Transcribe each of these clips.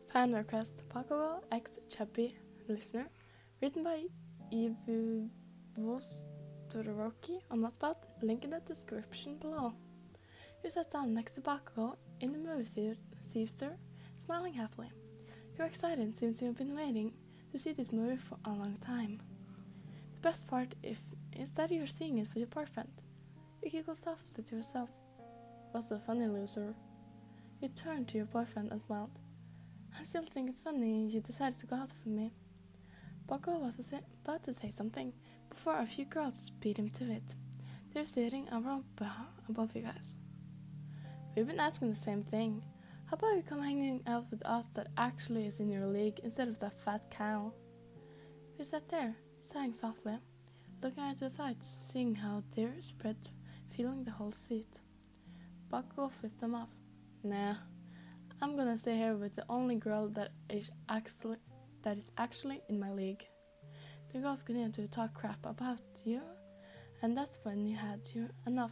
Fan request Paco X Chubby listener, written by Ivu Vostoroki on Notepad, link in the description below. You sat down next to Paco in the movie theater, smiling happily. You're excited since you've been waiting to see this movie for a long time. The best part is that you're seeing it with your boyfriend. You giggle softly to yourself. What's so funny, loser? You turned to your boyfriend and smiled. I still think it's funny you decided to go out with me. Paco was about to say something before a few girls beat him to it. They're sitting around above you guys. We've been asking the same thing. How about you come hanging out with us that actually is in your league instead of that fat cow? We sat there, sighing softly, looking at your thighs, seeing how they're spread, feeling the whole seat. Paco flipped them off. Nah, I'm gonna stay here with the only girl that is actually in my league. The girls continued to talk crap about you, and that's when you had enough.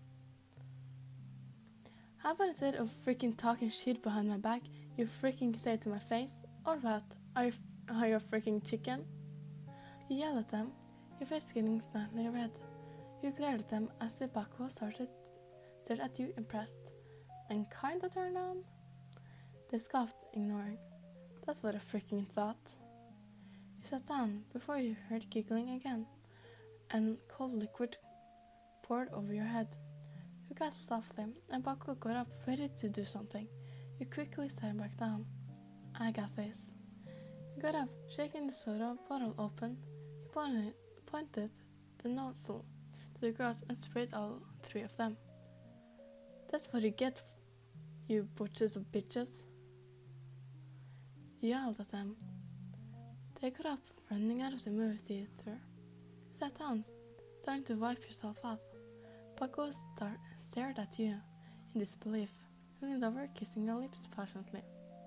How about instead of freaking talking shit behind my back, you freaking say it to my face? Or what? Are you a freaking chicken? You yell at them, your face getting slightly red. You glared at them as the Paco stared at you impressed, and kinda turned on. They scoffed, ignoring. That's what I freaking thought. You sat down before you heard giggling again, and cold liquid poured over your head. You gasped softly, and Paco got up, ready to do something. You quickly sat back down. I got this. You got up, shaking the soda bottle open. You pointed the nozzle to the girls and sprayed all three of them. That's what you get, you butchers of bitches. You yelled at them. They got up, running out of the movie theater. You sat down, starting to wipe yourself off. Paco stared at you in disbelief, leaned over, kissing your lips passionately.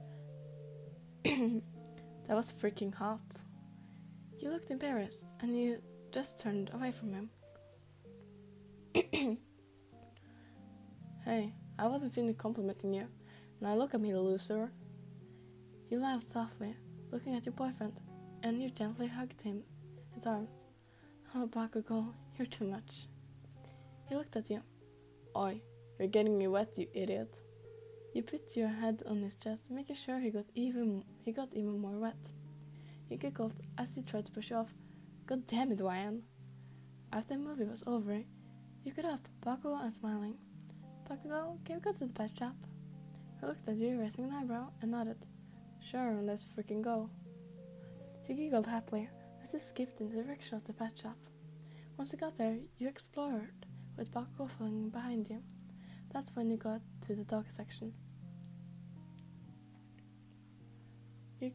That was freaking hot. You looked embarrassed, and you just turned away from him. Hey, I wasn't finished complimenting you. Now look at me, loser. You laughed softly, looking at your boyfriend, and you gently hugged his arms. Oh, Paco, you're too much. He looked at you. Oi, you're getting me wet, you idiot. You put your head on his chest, making sure he got even more wet. He giggled as he tried to push you off. God damn it, Ryan. After the movie was over, you got up, Paco, and smiling. Paco, can we go to the pet shop? He looked at you, raising an eyebrow, and nodded. Sure, let's freaking go. You giggled happily as you skipped in the direction of the pet shop. Once you got there, you explored, with Paco following behind you. That's when you got to the dog section. You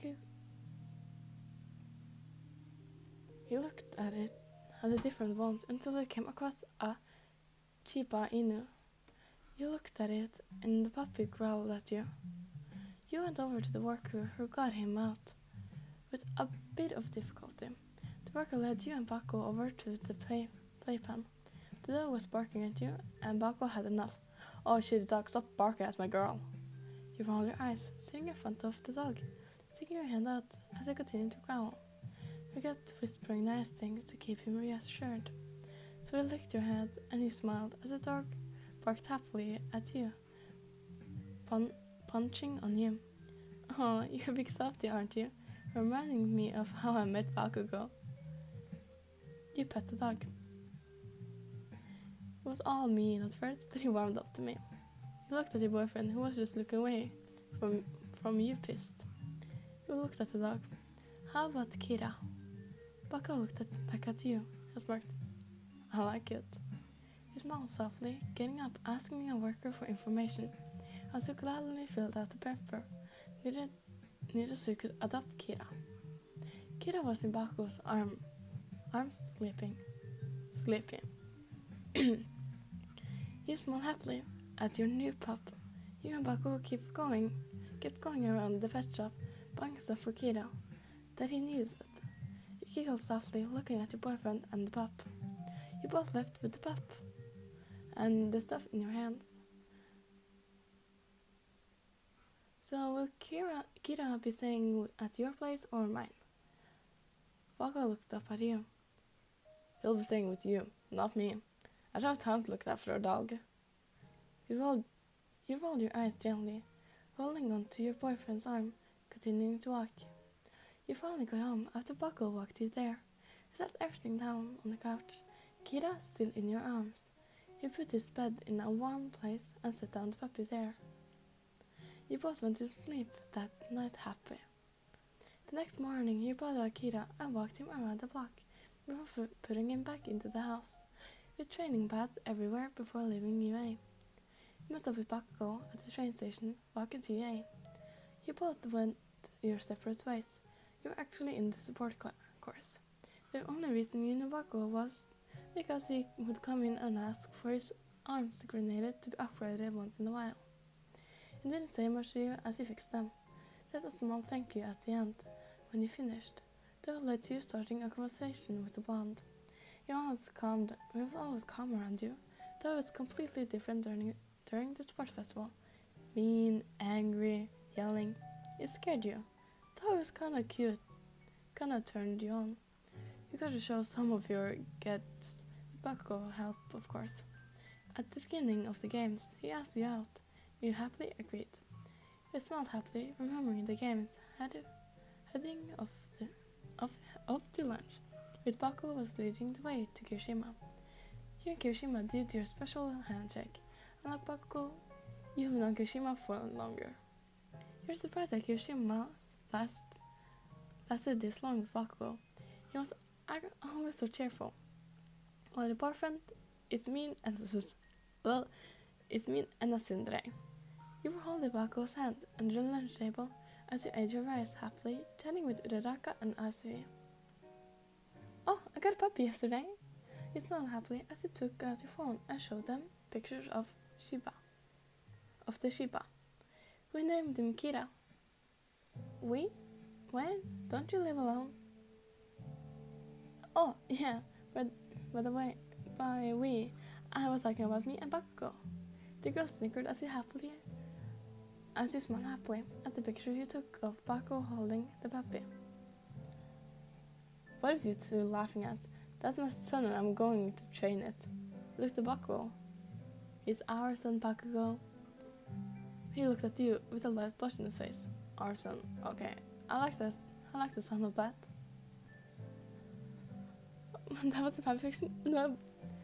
looked at the different ones until you came across a Chiba Inu. You looked at it, and the puppy growled at you. You went over to the worker who got him out. With a bit of difficulty, the worker led you and Paco over to the playpen. The dog was barking at you, and Paco had enough. Oh, shitty dog, stop barking at my girl. You rolled your eyes, sitting in front of the dog, sticking your hand out as he continued to growl. You kept whispering nice things to keep him reassured. So he licked your head, and you smiled as the dog barked happily at you, punching on you. Oh, you're a big softy, aren't you? Reminding me of how I met Bakugo. You pet the dog. It was all mean at first, but he warmed up to me. You looked at your boyfriend, who was just looking away from you, pissed. You looked at the dog. How about Kira? Paco looked back at you and smirked. I like it. You smiled softly, getting up, asking a worker for information, as you gladly filled out the paper, needed so you could adopt Kira. Kira was in Paco's arms sleeping. You smiled happily at your new pup. You and Paco kept going around the pet shop, buying stuff for Kira that he needed. You giggled softly, looking at your boyfriend and the pup. You both left with the pup and the stuff in your hands. So will Kira be staying at your place or mine? Bakugo looked up at you. He'll be staying with you, not me. I don't have time to look after a dog. You rolled your eyes gently, holding on to your boyfriend's arm, continuing to walk. You finally got home after Bakugo walked you there. You set everything down on the couch, Kira still in your arms. You put his bed in a warm place and set down the puppy there. You both went to sleep that night happy. The next morning you brought out Kira and walked him around the block before putting him back into the house, with training pads everywhere before leaving UA. You met up with Bakugo at the train station, walking to UA. You both went your separate ways. You were actually in the support course. The only reason you knew Bakugo was because he would come in and ask for his arms grenaded to be upgraded once in a while. He didn't say much to you as you fixed them. There's a small thank you at the end, when you finished. That led to you starting a conversation with the blonde. He was always calm around you, though it was completely different during the sport festival. Mean, angry, yelling. It scared you, though it was kinda cute, kinda turned you on. You got to show some of your gets, with Bakugo help, of course. At the beginning of the games, he asked you out. You happily agreed. You smiled happily, remembering the games, heading off to lunch, with Bakugo was leading the way to Kirishima. You and Kirishima did your special handshake, and like Bakugo, you have known Kirishima for longer. You're surprised that Kirishima lasted this long with Bakugo. He was always so cheerful, while your boyfriend is mean and a tsundere. You were holding Bakugo's hand under the lunch table as you ate your rice happily, chatting with Uraraka and Asui. Oh, I got a puppy yesterday. You smiled happily as you took out your phone and showed them pictures of the Shiba. We named him Kira. We? When? Don't you live alone? Oh, yeah, but by the way, by we, I was talking about me and Bakugo. The girl snickered as you smiled happily at the picture you took of Bakugo holding the puppy. What are you two laughing at? That's my son and I'm going to train it. Look at Bakugo. He's our son, Bakugo. He looked at you with a light blush in his face. Our son. Okay, I like the sound of that. That was a fanfiction. No,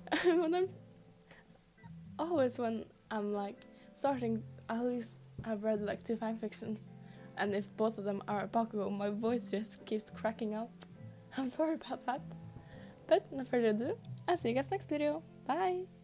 when I'm like starting, at least I've read like 2 fanfictions, and if both of them are Bakugo, my voice just keeps cracking up. I'm sorry about that. But no further ado, I'll see you guys next video. Bye!